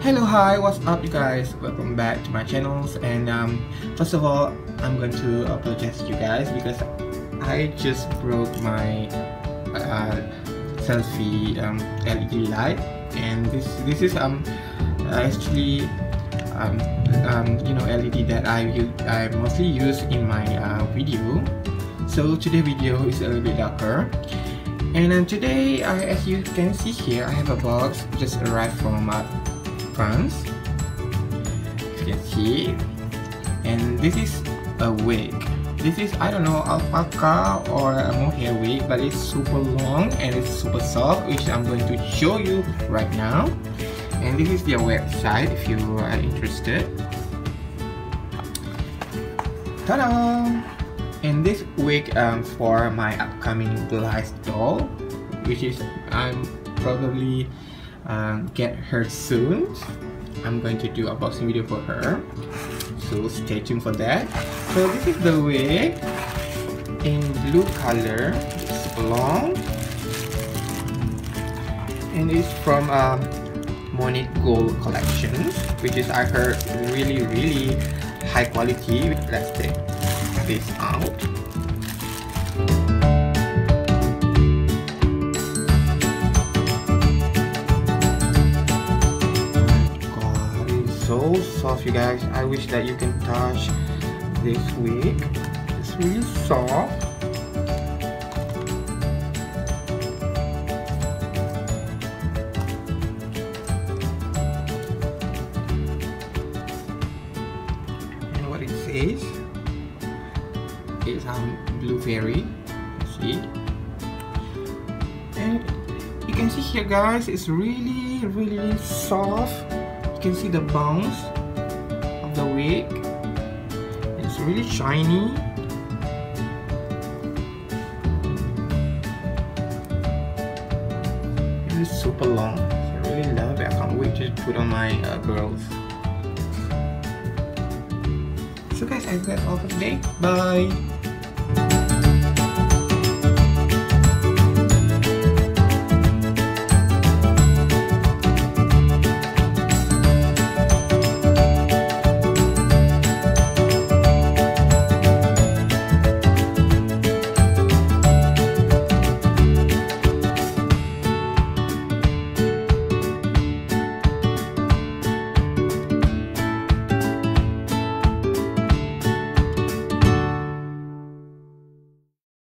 Hello, hi, what's up you guys? Welcome back to my channels. And first of all, I'm going to apologize to you guys because I just broke my selfie LED light, and this is actually LED that I mostly use in my video. So today's video is a little bit darker. And today, as you can see here, I have a box just arrived from France, as you can see, and this is a wig. This is, I don't know, alpaca or a mohair wig, but it's super long and it's super soft, which I'm going to show you right now. And this is their website if you are interested. Ta-da! And this wig for my upcoming Bliss doll, which is I'm probably get her soon. I'm going to do a unboxing video for her, so stay tuned for that. So this is the wig in blue color. It's long and it's from Monet Gold collection, which is, I heard, really high quality. Let's take this out. God, it's so soft, you guys. I wish that you can touch this wig. It's really soft. And what it says is blue fairy, see, and you can see here, guys, it's really soft. You can see the bounce of the wig. It's really shiny. And it's super long. I really love it. I can't wait to put on my girls. So guys, I think that's all for today. Bye.